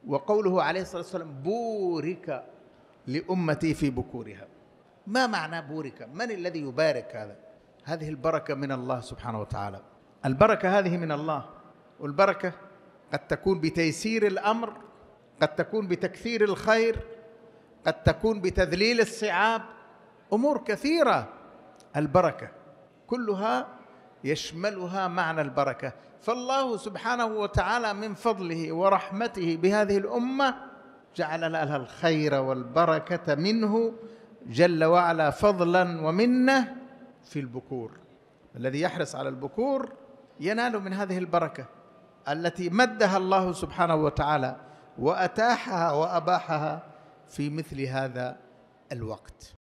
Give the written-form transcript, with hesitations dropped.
وقوله عليه الصلاة والسلام بورك لأمتي في بكورها. ما معنى بورك؟ من الذي يبارك هذا؟ هذه البركة من الله سبحانه وتعالى. البركة هذه من الله، والبركة قد تكون بتيسير الأمر، قد تكون بتكثير الخير، قد تكون بتذليل الصعاب، أمور كثيرة. البركة كلها يشملها معنى البركة. فالله سبحانه وتعالى من فضله ورحمته بهذه الأمة جعل لها الخير والبركة منه جل وعلا فضلا ومنه في البكور. الذي يحرص على البكور ينال من هذه البركة التي مدها الله سبحانه وتعالى وأتاحها وأباحها في مثل هذا الوقت.